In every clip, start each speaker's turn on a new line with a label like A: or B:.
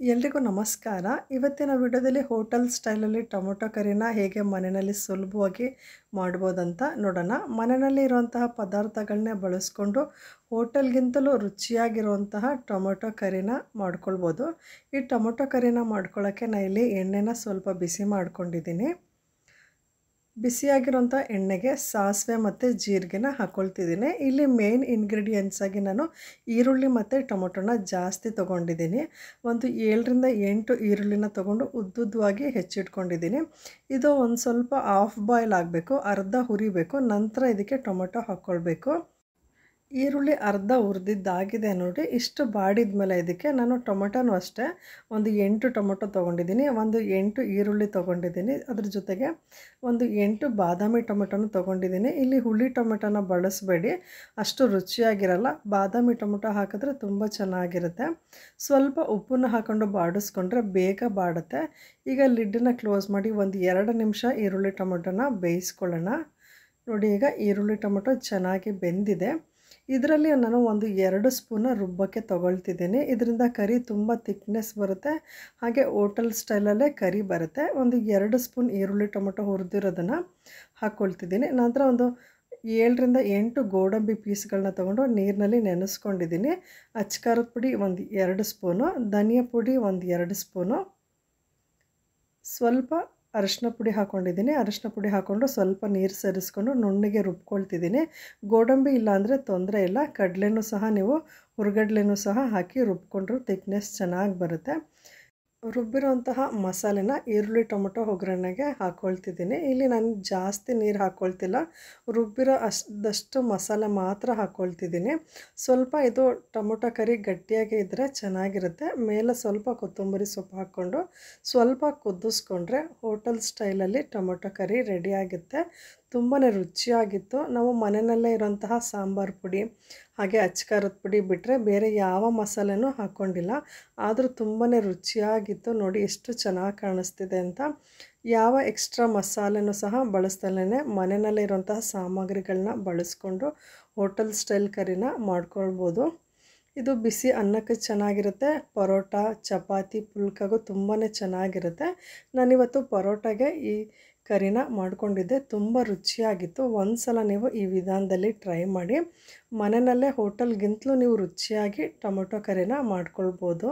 A: ಎಲ್ರಿಗೂ ನಮಸ್ಕಾರ. ಇವತ್ತಿನ ವಿಡಿಯೋದಲ್ಲಿ ಹೋಟೆಲ್ ಸ್ಟೈಲಲ್ಲಿ ಟೊಮೊಟೊ ಕರಿನ ಹೇಗೆ ಮನೆಯಲ್ಲಿ ಸುಲಭವಾಗಿ ಮಾಡ್ಬೋದಂತ ನೋಡೋಣ. ಮನೆಯಲ್ಲಿ ಇರುವಂತಹ ಪದಾರ್ಥಗಳನ್ನೇ ಬಳಸ್ಕೊಂಡು ಹೋಟೆಲ್ಗಿಂತಲೂ ರುಚಿಯಾಗಿರುವಂತಹ ಟೊಮೊಟೊ ಕರಿನ ಮಾಡ್ಕೊಳ್ಬೋದು. ಈ ಟೊಮೊಟೊ ಕರಿನ ಮಾಡ್ಕೊಳ್ಳೋಕ್ಕೆ ನಾನು ಇಲ್ಲಿ ಎಣ್ಣೆನ ಸ್ವಲ್ಪ ಬಿಸಿ ಮಾಡ್ಕೊಂಡಿದ್ದೀನಿ. ಬಿಸಿಯಾಗಿರುವಂಥ ಎಣ್ಣೆಗೆ ಸಾಸಿವೆ ಮತ್ತು ಜೀರಿಗೆನ ಹಾಕ್ಕೊಳ್ತಿದ್ದೀನಿ. ಇಲ್ಲಿ ಮೇನ್ ಇಂಗ್ರೀಡಿಯೆಂಟ್ಸ್ ಆಗಿ ನಾನು ಈರುಳ್ಳಿ ಮತ್ತು ಟೊಮೊಟೊನ ಜಾಸ್ತಿ ತೊಗೊಂಡಿದ್ದೀನಿ. ಒಂದು 7ರಿಂದ 8 ಈರುಳ್ಳಿನ ತೊಗೊಂಡು ಉದ್ದುದ್ದವಾಗಿ ಹೆಚ್ಚಿಟ್ಕೊಂಡಿದ್ದೀನಿ. ಇದು ಒಂದು ಸ್ವಲ್ಪ ಹಾಫ್ ಬಾಯ್ಲ್ ಆಗಬೇಕು, ಅರ್ಧ ಹುರಿಬೇಕು, ನಂತರ ಇದಕ್ಕೆ ಟೊಮೊಟೊ ಹಾಕ್ಕೊಳ್ಬೇಕು. ಈರುಳ್ಳಿ ಅರ್ಧ ಹುರಿದಿದ್ದಾಗಿದೆ ನೋಡಿ. ಇಷ್ಟು ಬಾಡಿದ ಮೇಲೆ ಇದಕ್ಕೆ ನಾನು ಟೊಮೊಟೊನೂ ಅಷ್ಟೇ ಒಂದು 8 ಟೊಮೊಟೊ ತೊಗೊಂಡಿದ್ದೀನಿ, ಒಂದು 8 ಈರುಳ್ಳಿ ತೊಗೊಂಡಿದ್ದೀನಿ, ಅದ್ರ ಜೊತೆಗೆ ಒಂದು 8 ಬಾದಾಮಿ ಟೊಮೊಟೊನೂ ತೊಗೊಂಡಿದ್ದೀನಿ. ಇಲ್ಲಿ ಹುಳಿ ಟೊಮೊಟೊನ ಬಳಸಬೇಡಿ, ಅಷ್ಟು ರುಚಿಯಾಗಿರಲ್ಲ. ಬಾದಾಮಿ ಟೊಮೊಟೊ ಹಾಕಿದ್ರೆ ತುಂಬ ಚೆನ್ನಾಗಿರುತ್ತೆ. ಸ್ವಲ್ಪ ಉಪ್ಪನ್ನು ಹಾಕ್ಕೊಂಡು ಬಾಡಿಸ್ಕೊಂಡ್ರೆ ಬೇಗ ಬಾಡುತ್ತೆ. ಈಗ ಲಿಡ್ಡನ್ನ ಕ್ಲೋಸ್ ಮಾಡಿ ಒಂದು 2 ನಿಮಿಷ ಈರುಳ್ಳಿ ಟೊಮೊಟೊನ ಬೇಯಿಸ್ಕೊಳ್ಳೋಣ. ನೋಡಿ, ಈಗ ಈರುಳ್ಳಿ ಟೊಮೊಟೊ ಚೆನ್ನಾಗಿ ಬೆಂದಿದೆ. ಇದರಲ್ಲಿ ನಾನು ಒಂದು 2 ಸ್ಪೂನ ರುಬ್ಬಕ್ಕೆ ತೊಗೊಳ್ತಿದ್ದೀನಿ. ಇದರಿಂದ ಕರಿ ತುಂಬ ಥಿಕ್ನೆಸ್ ಬರುತ್ತೆ, ಹಾಗೆ ಹೋಟೆಲ್ ಸ್ಟೈಲಲ್ಲೇ ಕರಿ ಬರುತ್ತೆ. ಒಂದು 2 ಸ್ಪೂನ್ ಈರುಳ್ಳಿ ಟೊಮೊಟೊ ಹುರಿದಿರೋದನ್ನು ಹಾಕ್ಕೊಳ್ತಿದ್ದೀನಿ. ನಂತರ ಒಂದು 7ರಿಂದ 8 ಗೋಡಂಬಿ ಪೀಸ್ಗಳನ್ನ ತೊಗೊಂಡು ನೀರಿನಲ್ಲಿ ನೆನೆಸ್ಕೊಂಡಿದ್ದೀನಿ. ಅಚ್ಕಾರದ ಪುಡಿ ಒಂದು 2 ಸ್ಪೂನು, ಧನಿಯಾ ಪುಡಿ ಒಂದು 2 ಸ್ಪೂನು, ಸ್ವಲ್ಪ ಅರಿಶಿನ ಪುಡಿ ಹಾಕ್ಕೊಂಡಿದ್ದೀನಿ. ಅರಿಶಿನ ಪುಡಿ ಹಾಕ್ಕೊಂಡು ಸ್ವಲ್ಪ ನೀರು ಸೇರಿಸ್ಕೊಂಡು ನುಣ್ಣಗೆ ರುಬ್ಕೊಳ್ತಿದ್ದೀನಿ. ಗೋಡಂಬಿ ಇಲ್ಲಾಂದರೆ ತೊಂದರೆ ಇಲ್ಲ, ಕಡಲೆನೂ ಸಹ ನೀವು ಹುರ್ಗಡ್ಲೆನೂ ಸಹ ಹಾಕಿ ರುಬ್ಕೊಂಡ್ರು ಥಿಕ್ನೆಸ್ ಚೆನ್ನಾಗಿ ಬರುತ್ತೆ. ರುಬ್ಬಿರೋಂತಹ ಮಸಾಲೆನ ಈರುಳ್ಳಿ ಟೊಮೊಟೊ ಒಗ್ಗರಣೆಗೆ ಹಾಕ್ಕೊಳ್ತಿದ್ದೀನಿ. ಇಲ್ಲಿ ನಾನು ಜಾಸ್ತಿ ನೀರು ಹಾಕ್ಕೊಳ್ತಿಲ್ಲ, ರುಬ್ಬಿರೋ ಅಷ್ಟಷ್ಟು ಮಸಾಲೆ ಮಾತ್ರ ಹಾಕ್ಕೊಳ್ತಿದ್ದೀನಿ. ಸ್ವಲ್ಪ ಇದು ಟೊಮೊಟೊ ಕರಿ ಗಟ್ಟಿಯಾಗಿ ಇದ್ದರೆ ಚೆನ್ನಾಗಿರುತ್ತೆ. ಮೇಲೆ ಸ್ವಲ್ಪ ಕೊತ್ತಂಬರಿ ಸೊಪ್ಪು ಹಾಕ್ಕೊಂಡು ಸ್ವಲ್ಪ ಕುದಿಸ್ಕೊಂಡ್ರೆ ಹೋಟೆಲ್ ಸ್ಟೈಲಲ್ಲಿ ಟೊಮೊಟೊ ಕರಿ ರೆಡಿಯಾಗುತ್ತೆ. ತುಂಬಾ ರುಚಿಯಾಗಿತ್ತು. ನಾವು ಮನೆಯಲ್ಲೇ ಇರೋಂತಹ ಸಾಂಬಾರು ಪುಡಿ ಹಾಗೆ ಅಚ್ಕಾರದ ಪುಡಿ ಬಿಟ್ಟರೆ ಬೇರೆ ಯಾವ ಮಸಾಲೆನೂ ಹಾಕ್ಕೊಂಡಿಲ್ಲ, ಆದರೂ ತುಂಬಾ ರುಚಿಯಾಗಿತ್ತು. ನೋಡಿ ಎಷ್ಟು ಚೆನ್ನಾಗಿ ಕಾಣಿಸ್ತಿದೆ ಅಂತ. ಯಾವ ಎಕ್ಸ್ಟ್ರಾ ಮಸಾಲೆನೂ ಸಹ ಬಳಸ್ದಲೇ ಮನೆಯಲ್ಲೇ ಇರೋಂತಹ ಸಾಮಗ್ರಿಗಳನ್ನ ಬಳಸ್ಕೊಂಡು ಹೋಟೆಲ್ ಸ್ಟೈಲ್ ಕರಿನ ಮಾಡ್ಕೊಳ್ಬೋದು. ಇದು ಬಿಸಿ ಅನ್ನಕ್ಕೆ ಚೆನ್ನಾಗಿರುತ್ತೆ, ಪರೋಟ, ಚಪಾತಿ, ಪುಲ್ಕಾಗೂ ತುಂಬಾ ಚೆನ್ನಾಗಿರುತ್ತೆ. ನಾನಿವತ್ತು ಪರೋಟಾಗೆ ಈ ಕರಿನ ಮಾಡ್ಕೊಂಡಿದ್ದೆ, ತುಂಬ ರುಚಿಯಾಗಿತ್ತು. ಒಂದು ಸಲ ನೀವು ಈ ವಿಧಾನದಲ್ಲಿ ಟ್ರೈ ಮಾಡಿ. ಮನೆಯಲ್ಲೇ ಹೋಟೆಲ್ಗಿಂತಲೂ ನೀವು ರುಚಿಯಾಗಿ ಟೊಮೊಟೊ ಕರಿನ ಮಾಡ್ಕೊಳ್ಬೋದು.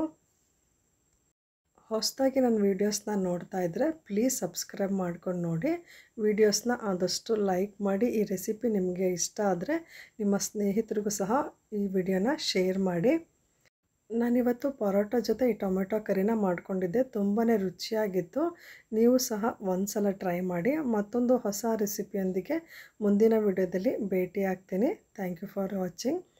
A: ಹೊಸದಾಗಿ ನನ್ನ ವೀಡಿಯೋಸ್ನ ನೋಡ್ತಾ ಇದ್ದರೆ ಪ್ಲೀಸ್ ಸಬ್ಸ್ಕ್ರೈಬ್ ಮಾಡ್ಕೊಂಡು ನೋಡಿ. ವೀಡಿಯೋಸ್ನ ಆದಷ್ಟು ಲೈಕ್ ಮಾಡಿ. ಈ ರೆಸಿಪಿ ನಿಮಗೆ ಇಷ್ಟ ಆದರೆ ನಿಮ್ಮ ಸ್ನೇಹಿತರಿಗೂ ಸಹ ಈ ವಿಡಿಯೋನ ಶೇರ್ ಮಾಡಿ. ನಾನಿವತ್ತು ಪರೋಟ ಜೊತೆ ಈ ಟೊಮೆಟೊ ಕರಿನ ಮಾಡ್ಕೊಂಡಿದ್ದೆ, ತುಂಬಾ ರುಚಿಯಾಗಿತ್ತು. ನೀವು ಸಹ ಒಂದು ಸಲ ಟ್ರೈ ಮಾಡಿ. ಮತ್ತೊಂದು ಹೊಸ ರೆಸಿಪಿಯೊಂದಿಗೆ ಮುಂದಿನ ವಿಡಿಯೋದಲ್ಲಿ ಭೇಟಿ ಆಗ್ತೀನಿ. Thank you for watching.